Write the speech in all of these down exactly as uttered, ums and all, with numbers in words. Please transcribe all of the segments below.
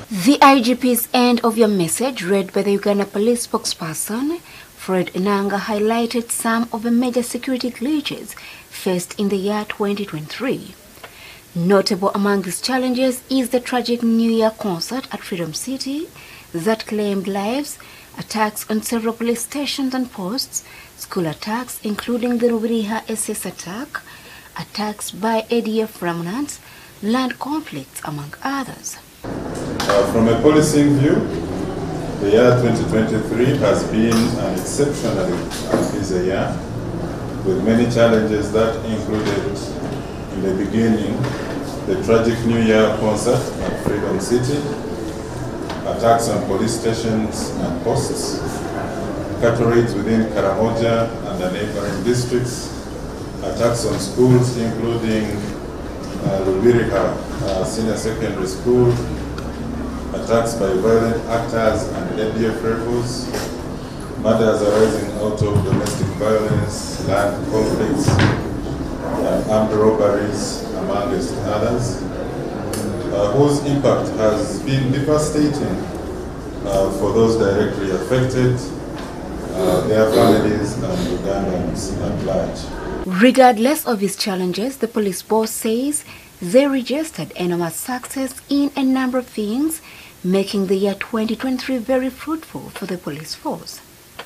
The I G P's end of your message, read by the Uganda Police spokesperson, Fred Enanga, highlighted some of the major security glitches faced in the year twenty twenty-three. Notable among these challenges is the tragic New Year concert at Freedom City that claimed lives, attacks on several police stations and posts, school attacks including the Rubiriha S S attack, attacks by A D F remnants, land conflicts, among others. Uh, from a policing view, the year twenty twenty-three has been an exceptionally busy year, with many challenges that included, in the beginning, the tragic New Year concert at Freedom City, attacks on police stations and posts, cattle raids within Karamoja and the neighboring districts, attacks on schools including uh, Rubiriha uh, Senior Secondary School, attacks by violent actors and A D F rebels, murders arising out of domestic violence, land conflicts, and armed robberies, amongst others, uh, whose impact has been devastating uh, for those directly affected, uh, their families, and Ugandans at large. Regardless of these challenges, the police boss says they registered enormous success in a number of things, making the year twenty twenty-three very fruitful for the police force.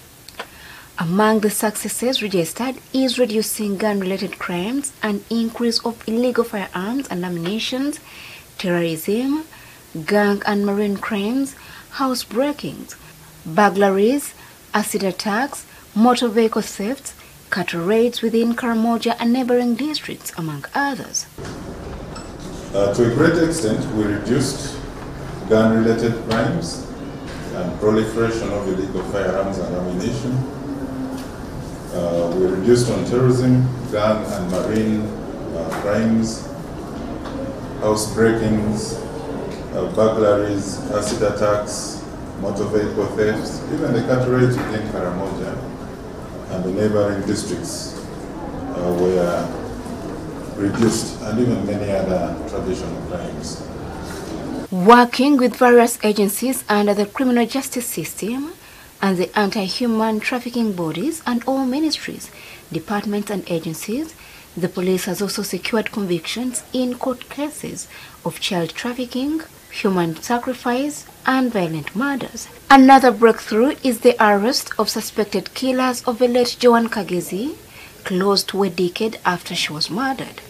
Among the successes registered is reducing gun-related crimes, an increase of illegal firearms and ammunition, terrorism, gang and marine crimes, housebreakings, burglaries, acid attacks, motor vehicle thefts, cattle raids within Karamoja and neighboring districts, among others. Uh, to a great extent, we reduced gun-related crimes and proliferation of illegal firearms and ammunition. Uh, we reduced on terrorism, gun and marine uh, crimes, housebreakings, uh, burglaries, acid attacks, motor vehicle thefts, even the cattle raids within Karamoja and the neighboring districts uh, were reduced, and even many other traditional crimes. Working with various agencies under the criminal justice system and the anti-human trafficking bodies and all ministries, departments and agencies, the police has also secured convictions in court cases of child trafficking, human sacrifice, and violent murders. Another breakthrough is the arrest of suspected killers of the late Joan Kagezi, close to a decade after she was murdered.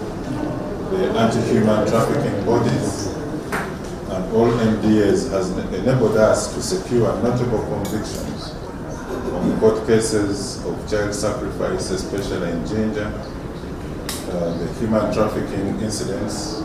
The anti-human trafficking bodies and all M D As has enabled us to secure notable convictions on court cases of child sacrifice, especially in Jinja, uh, the human trafficking incidents,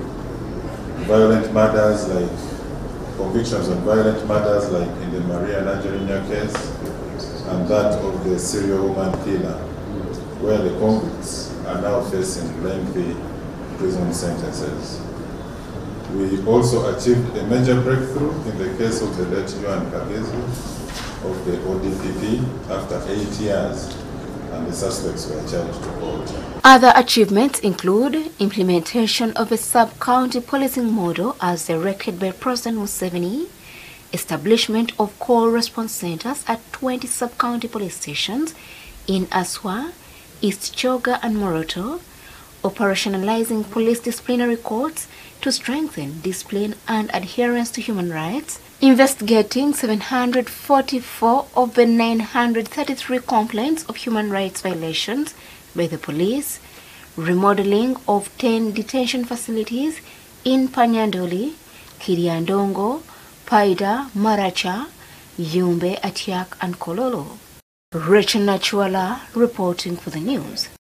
violent murders like convictions on violent murders like in the Maria Najarinya case, and that of the serial woman killer, where the convicts are now facing lengthy prison sentences. We also achieved a major breakthrough in the case of the late Joan Kagezi of the O D P P after eight years, and the suspects were charged to court. Other achievements include implementation of a sub-county policing model as directed by President Museveni, establishment of call response centers at twenty sub-county police stations in Aswa, East Choga and Moroto, operationalizing police disciplinary courts to strengthen discipline and adherence to human rights, investigating seven hundred forty-four of the nine hundred thirty-three complaints of human rights violations by the police, remodeling of ten detention facilities in Panyandoli, Kiriandongo, Paida, Maracha, Yumbe, Atiak and Kololo. Rachel Nachuala reporting for the news.